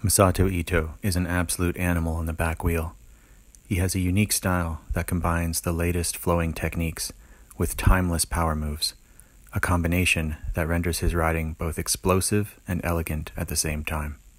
Masato Ito is an absolute animal on the back wheel. He has a unique style that combines the latest flowing techniques with timeless power moves, a combination that renders his riding both explosive and elegant at the same time.